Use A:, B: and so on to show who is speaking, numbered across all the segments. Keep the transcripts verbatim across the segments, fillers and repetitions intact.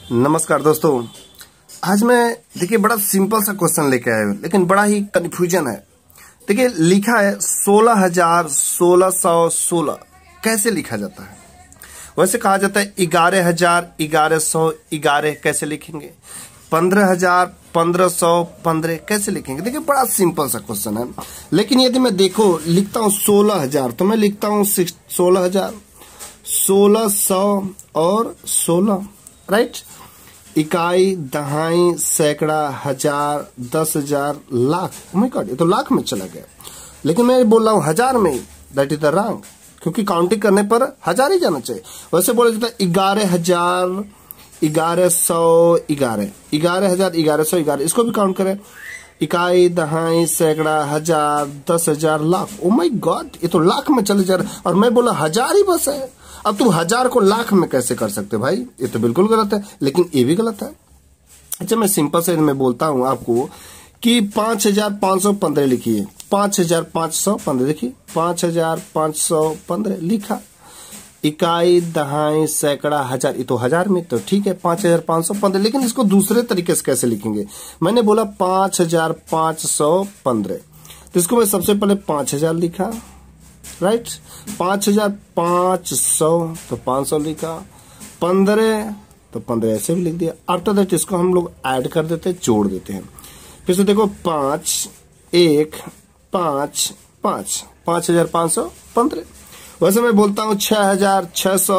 A: नमस्कार दोस्तों। आज मैं देखिए बड़ा सिंपल सा क्वेश्चन लेके आया हूँ, लेकिन बड़ा ही कंफ्यूजन है। देखिए लिखा है सोलह हजार सोलह सौ सोलह कैसे लिखा जाता है। वैसे कहा जाता है ग्यारह हजार ग्यारह सौ ग्यारह कैसे लिखेंगे, पंद्रह हजार पंद्रह सौ पंद्रह कैसे लिखेंगे। देखिए बड़ा सिंपल सा क्वेश्चन है, लेकिन यदि मैं देखो लिखता हूँ सोलह हजार तो मैं लिखता हूँ सोलह हजार सोलह सौ और सोलह, राइट। इकाई, दहाई, सैकड़ा, हजार, दस हजार, लाख। ओह माय गॉड, ये तो लाख में चला गया, लेकिन मैं बोल रहा हूँ हजार में। दैट इज द रॉन्ग, क्योंकि काउंटिंग करने पर हजार ही जाना चाहिए। वैसे बोला जाता है ग्यारह हजार ग्यारह सौ ग्यारह ग्यारह हजार ग्यारह सौ ग्यारह। इसको भी काउंट करें, इकाई, दहाई, सैकड़ा, हजार, दस हजार, लाख। ओ माय गॉड, ये तो लाख में चले जा रहा, और मैं बोला हजार ही बस है। अब तुम हजार को लाख में कैसे कर सकते भाई, ये तो बिल्कुल गलत है। लेकिन ये भी गलत है। अच्छा, मैं सिंपल से मैं बोलता हूं आपको कि पांच हजार पांच सौ पंद्रह लिखिए, पांच हजार पांच सौ पंद्रह लिखिए, पांच हजार पांच सौ पंद्रह लिखा। इकाई, दहाई, सैकड़ा, हजार, ये तो हजार में तो ठीक है, पांच हजार पांच सौ पंद्रह। लेकिन इसको दूसरे तरीके से कैसे लिखेंगे। मैंने बोला पांच हजार पांच सौ पंद्रह, तो इसको मैं सबसे पहले पांच हजार लिखा, राइट। पांच हजार पांच सौ तो पांच सौ लिखा, पंद्रह तो पंद्रह ऐसे भी लिख दिया। आफ्टर दैट इसको हम लोग ऐड कर देते हैं, जोड़ देते हैं। फिर से देखो पांच एक पांच पांच पांच हजार पांच सौ पंद्रह। वैसे मैं बोलता हूं छह हजार छह सौ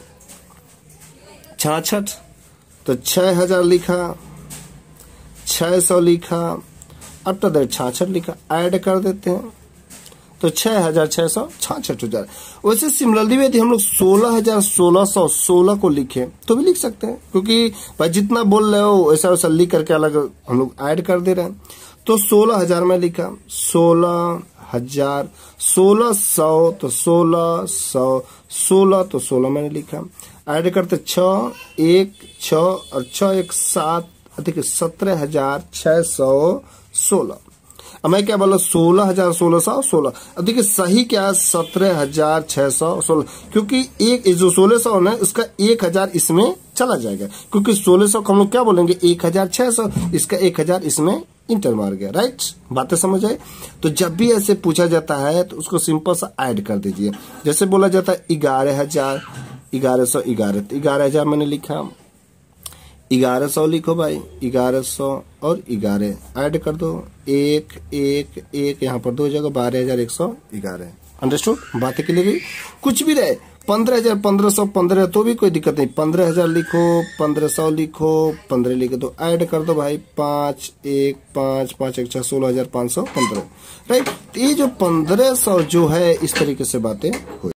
A: छाछठ, तो छह हजार लिखा, छह सौ लिखा, आफ्टर दैट छाछठ लिखा, ऐड कर देते हैं तो छह हजार छह सौ छाछठ हजार। वैसे सिमिलरली यदि हम लोग सोलह हजार सोलह सौ सोलह को लिखे तो भी लिख सकते हैं, क्योंकि भाई जितना बोल रहे हो वैसा वैसा लिख करके अलग हम लोग ऐड कर दे रहे हैं। तो सोलह हजार में लिखा, सोलह हजार, सोलह सौ तो सोलह सौ, सोलह तो सोलह मैंने लिखा, ऐड करते छ एक छ और छ एक सात, देखिए सत्रह हजार छह सौ सोलह। अब मैं क्या बोला, सोलह हजार सोलह सौ सोलह। अब देखिए सही क्या है, सत्रह हजार छह सौ सोलह, क्योंकि एक जो सोलह सौ है उसका एक हजार इसमें चला जाएगा, क्योंकि सोलह सौ को हम लोग क्या बोलेंगे एक हजार छह सौ, इसका एक हजार इसमें इंटर मार गया, राइट। बातें समझ आए। तो जब भी ऐसे पूछा जाता है तो उसको सिंपल सा ऐड कर दीजिए। जैसे बोला जाता है ग्यारह हजार ग्यारह सौ ग्यारह, ग्यारह हजार मैंने लिखा, ग्यारह सौ लिखो भाई, ग्यारह सौ और ग्यारह ऐड कर दो, एक एक एक, यहाँ पर दो जगह, बारह हजार एक सौ ग्यारह। अंडरस्टूड, बातें के लिए गई। कुछ भी रहे, पंद्रह हजार पंद्रह सौ पंद्रह तो भी कोई दिक्कत नहीं, पंद्रह हजार लिखो, पंद्रह सौ लिखो, पंद्रह लिखे तो ऐड कर दो भाई, पांच एक पांच पांच एक छह, सोलह हजार पांच सौ पंद्रह, राइट। ये जो पंद्रह सौ जो है इस तरीके से बातें हुई।